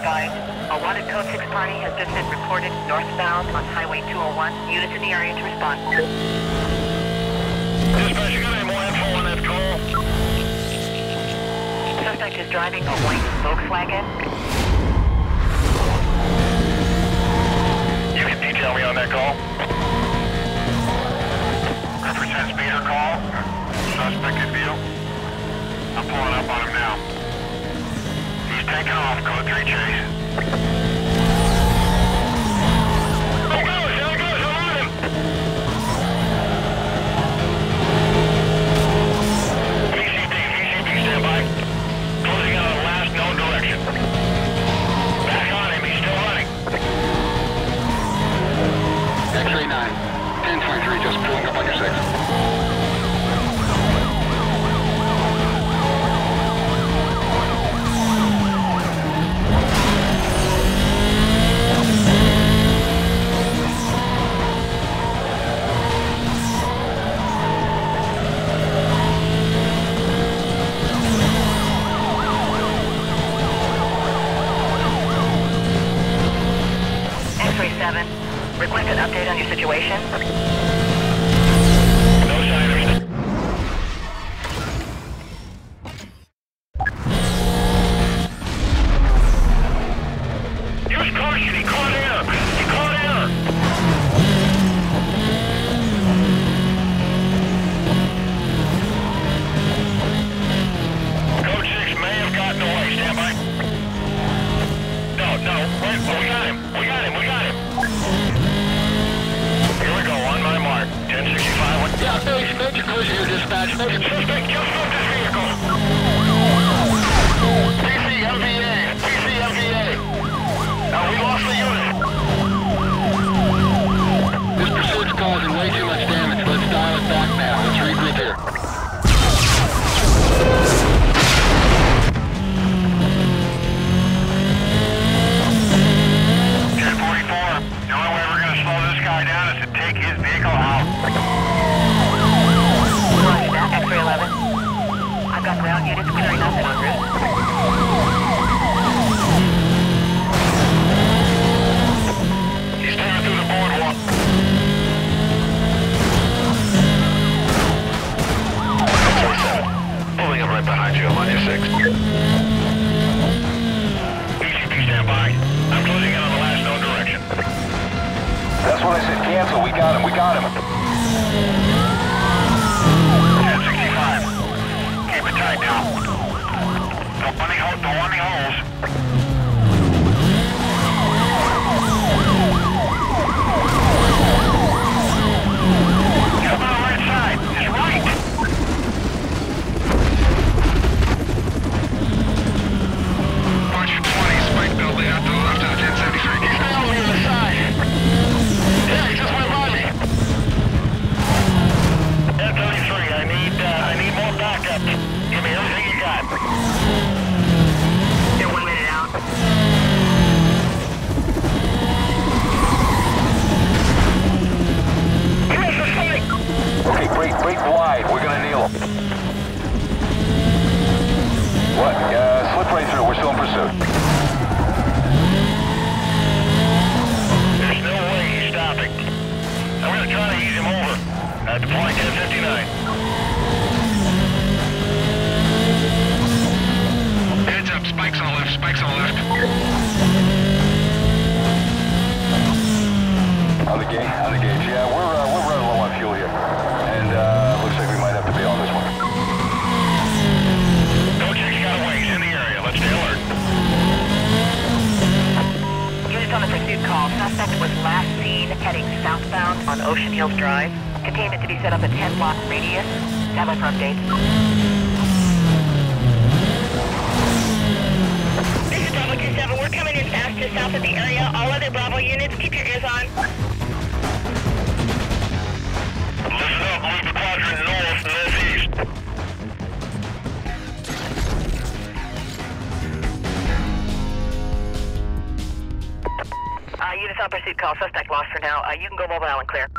advised. A wanted code 6 party has just been reported northbound on Highway 201. Units in the area to respond. Dispatch, you got any more info on that call? Suspect is driving a white Volkswagen. You can detail me on that call. Represent speeder call. Suspect in view. I'm pulling up on him now. He's taking off, code 3 chase. There he goes, I'm on him! VCP, stand by. Closing out on the last known direction. Back on him, he's still running. X-ray 9. 1023, just pulling up on your 6. X-ray 7, request an update on your situation. No sign of it. Use caution, he caught air! He caught air! Code 6 may have gotten away, stand by. No, wait, we got him! Here we go, on my mark. 1065. Yeah, major collision here, dispatch. Suspect just left his vehicle. PCMVA. We lost the unit. This pursuit's causing way too much damage. Let's dial it back now. Let's regroup here. 1044. The only way we're going to slow this guy down is to take his vehicle out. Roger that, X-ray 11. I've got ground units clearing up and en route. He's tearing through the boardwalk. Pulling up right behind you. I'm on your 6. PCP, stand by. I'm closing in on the last known direction. That's what I said. Cancel. We got him. 1065. Keep it tight now. No running holes. Get up on the right side. It's right. Bunch of 20, spike building out to the left of the 1073. He's down on the other side. Yeah, he just went by me. 1033, I need more backup. Give me everything you got. They're 1 minute out. He missed the spike. Okay, break wide. We're gonna kneel him. What? Slip right through. We're still in pursuit. There's no way he's stopping. I'm gonna try to ease him over. Deploying 1059. Heads up, spikes on the left. On the gauge. Yeah, we're running low on fuel here. And looks like we might have to bail on this one. Code 6 got away, he's in the area. Let's stay alert. Units on the pursuit call. Suspect was last seen heading southbound on Ocean Hills Drive. Containment to be set up a 10-block radius. Stand by for updates. This is Bravo 27. We're coming in fast to south of the area. All other Bravo units, keep your ears on. Listen up, move the quadrant northeast. Units on pursuit call. Suspect lost for now. You can go mobile and clear.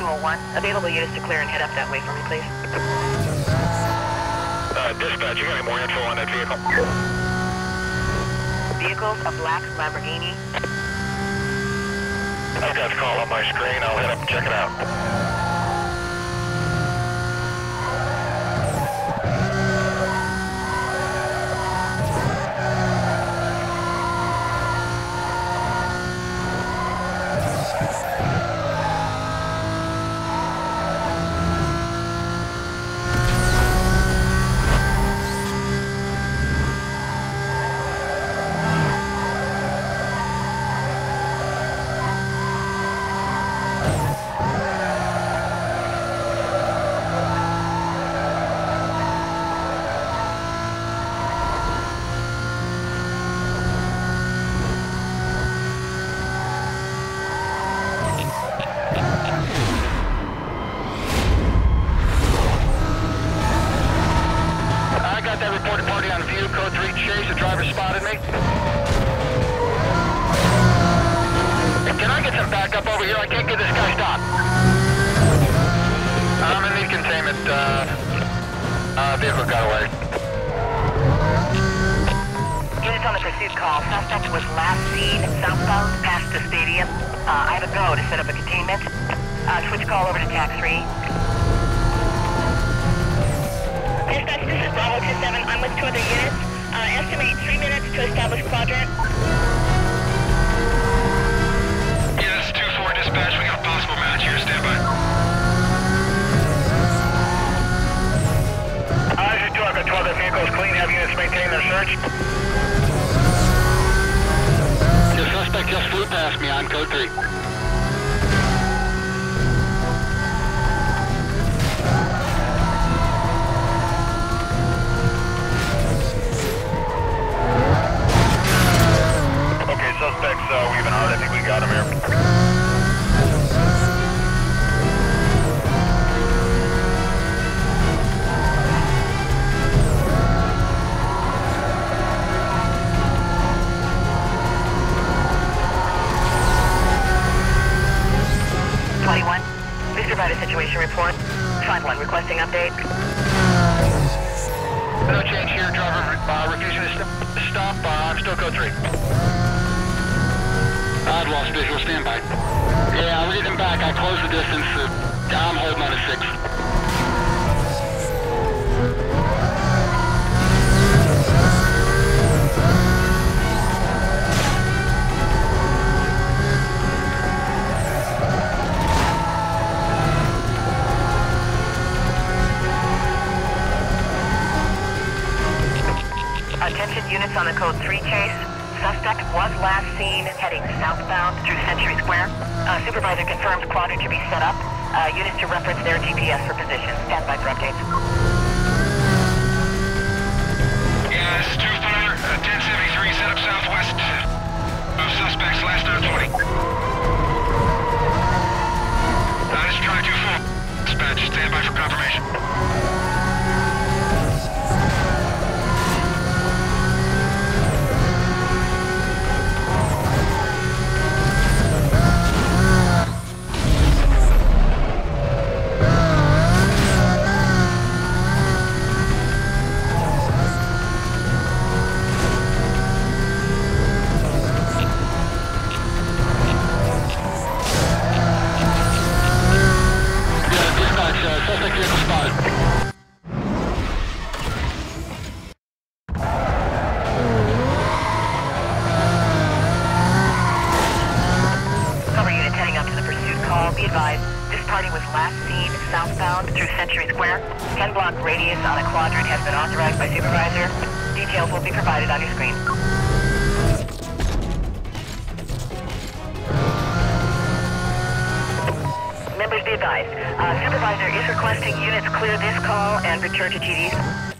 201. Available units to clear and head up that way for me, please. Dispatch, you got any more info on that vehicle? Vehicles, a black Lamborghini. I've got the call on my screen. I'll head up and check it out. That reported party on view, code 3 chase, the driver spotted me. Can I get some backup over here? I can't get this guy stopped. I'm in need containment, vehicle got away. Units on the pursuit call. Suspect was last seen southbound past the stadium. I have a go to set up a containment. Switch call over to TAC 3. Dispatch, this is Bravo 27. I'm with 2 other units. Estimate 3 minutes to establish quadrant. Yeah, this is 2-4 dispatch. We got a possible match here. Stand by. As you do, I've got 2 other vehicles clean. Have units maintain their search. The suspect just flew past me on code 3. Suspects, we've been hard. I think we got him here. Please provide a situation report. 5-1 requesting update. No change here. Driver refusing to stop. I'm still code 3. I've lost visual, standby. Yeah, I'll read him back. I closed the distance. I'm holding on a 6. Attention units on the code 3 chase. Suspect was last seen heading southbound through Century Square. Supervisor confirms quadrant to be set up. Units to reference their GPS for position. Stand by for updates. Yeah, this is 2-4, 1073, set up southwest. No suspects, last known 20. This is try 2-4. Dispatch, stand by for confirmation. Be advised, this party was last seen southbound through Century Square. 10-block radius on a quadrant has been authorized by supervisor. Details will be provided on your screen. Members be advised, supervisor is requesting units clear this call and return to TDs.